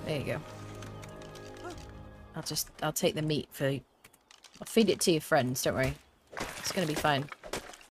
There you go. I'll take the meat for... I'll feed it to your friends, don't worry. It's gonna be fine.